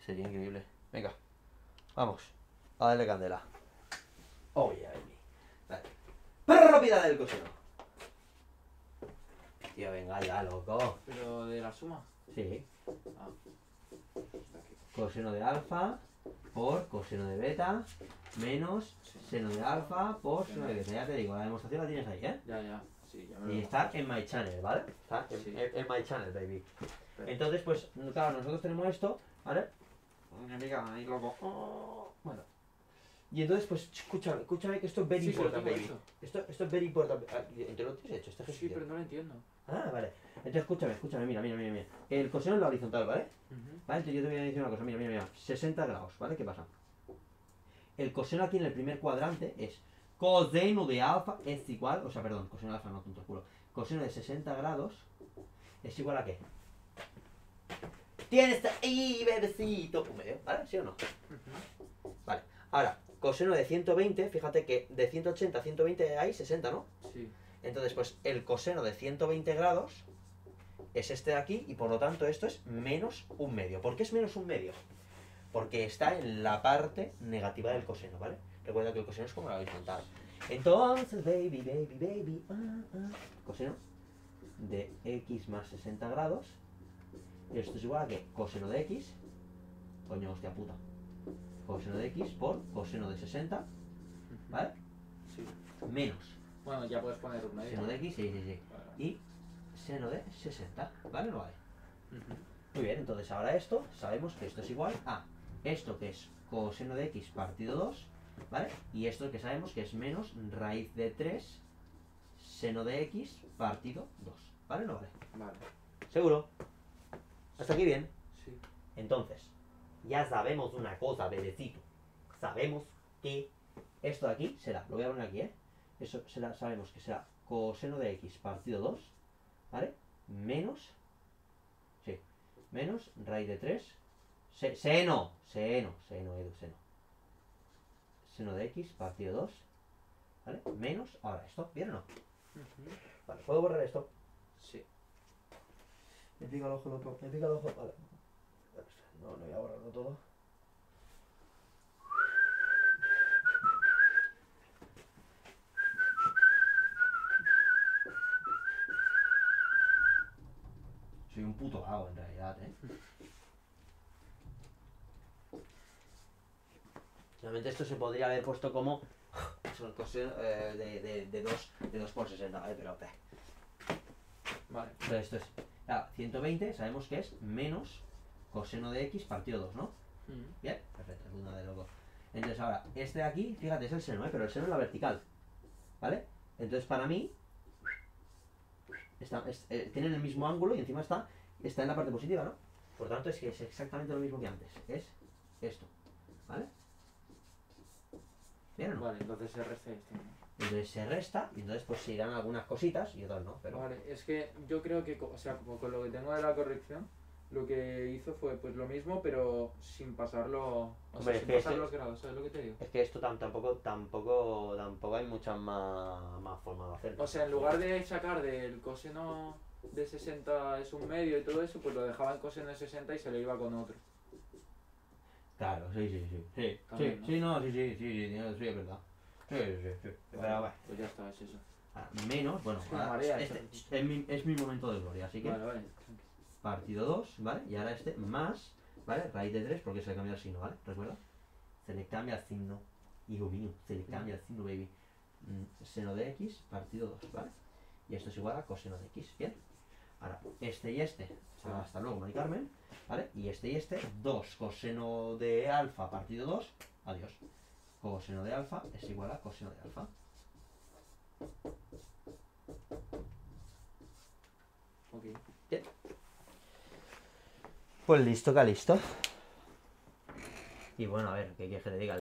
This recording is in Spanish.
Sería increíble. Venga, vamos. A darle candela. Oh, yeah, baby. Vale. Propiedad del coseno. Tío, venga ya, loco. Pero de la suma. Sí. Ah. Está aquí. Coseno de alfa por coseno de beta menos seno de alfa por seno de beta. Ya te digo, la demostración la tienes ahí, ¿eh? Ya. Sí, ya me lo Y he está bajado. en my channel, ¿vale? Está Sí. en my channel, baby. Pero- Entonces, pues, claro, nosotros tenemos esto, ¿vale? Mira, ahí loco. Oh, bueno. Y entonces, pues, escúchame que esto es very Sí, pero important, tengo baby. esto. Esto es very important. ¿Entre lo tienes hecho? Este Sí, ejercicio. pero no lo entiendo. Ah, vale. Entonces, escúchame, mira. El coseno en la horizontal, ¿vale? Ujú. Vale, entonces yo te voy a decir una cosa, mira. 60 grados, ¿vale? ¿Qué pasa? El coseno aquí en el primer cuadrante es coseno de alfa es igual, o sea, perdón, coseno de alfa no, tonto culo. Coseno de 60 grados es igual a qué? Tienes ahí, bebecito. Un medio, ¿vale? ¿Sí o no? Ujú. Vale. Ahora, coseno de 120, fíjate que de 180 a 120 hay 60, ¿no? Sí. Entonces, pues el coseno de 120 grados es este de aquí y por lo tanto esto es menos un medio. ¿Por qué es menos un medio? Porque está en la parte negativa del coseno, ¿vale? Recuerda que el coseno es como la horizontal. Entonces, baby, coseno de x más 60 grados. Esto es igual a que coseno de x, coño, hostia puta, coseno de x por coseno de 60, ¿vale? Sí. Menos Bueno, ya puedes poner un medio. seno de x, sí. Vale. Y seno de 60, ¿vale? No vale. Ujú. Muy bien, entonces ahora esto, sabemos que esto es igual a esto que es coseno de x partido 2, ¿vale? Y esto que sabemos que es menos raíz de 3 seno de x partido 2, ¿vale? No vale. Vale. ¿Seguro? ¿Hasta aquí bien? Sí. Entonces, ya sabemos una cosa, bebecito. Sabemos que esto de aquí será, lo voy a poner aquí, ¿eh? Eso será, sabemos que será coseno de x partido 2, ¿vale? Menos raíz de 3. Seno, Edu, seno de x partido 2, ¿vale? Menos, ahora esto, ¿bien o no? Ujú. Vale, ¿puedo borrar esto? Sí. Me pica el ojo, loco, vale. No voy a borrarlo todo. Soy un puto vago en realidad, ¿eh? Realmente esto se podría haber puesto como son coseno de 2 por 60, ¿vale? Pero Vale. entonces esto es, claro, 120 sabemos que es menos coseno de x partido 2, ¿no? Ujú. Bien, perfecto, es una de los dos. Entonces ahora, este de aquí, fíjate, es el seno, ¿eh? Pero el seno es la vertical, ¿vale? Entonces para mí, tienen el mismo ángulo y encima está en la parte positiva, ¿no? Por tanto es que es exactamente lo mismo que antes, es esto, ¿vale? ¿Bien o no? Vale, entonces se resta esto, ¿no? Entonces se resta y entonces pues se irán algunas cositas y otras no, pero... Vale, es que yo creo que, o sea, como con lo que tengo de la corrección, lo que hizo fue pues lo mismo, pero sin pasarlo, o Hombre, sea, es sin que pasar ese- los grados, ¿sabes lo que te digo? Es que esto tampoco hay muchas más formas de hacerlo. O sea, en lugar de sacar del coseno de 60 es un medio y todo eso, pues lo dejaba en coseno de 60 y se le iba con otro. Claro, sí, También, ¿no? sí, es verdad. Sí. Pero bueno, Pues ya está, es eso. menos, bueno, Es que me ahora, marea este esto. es mi momento de gloria, así que Vale. partido 2, ¿vale? Y ahora este más, ¿vale? Raíz de 3 porque se le cambia el signo, ¿vale? ¿Recuerda? Se le cambia el signo, hijo mío, se le cambia el signo, baby. Seno de x partido 2, ¿vale? Y esto es igual a coseno de x, ¿bien? Ahora, este y este, hasta luego, Mari Carmen, ¿vale? Y este, 2 coseno de alfa partido 2, adiós. Coseno de alfa es igual a coseno de alfa. Ok. Bien. Pues listo, que listo. Y bueno, a ver, ¿qué quieres que te diga?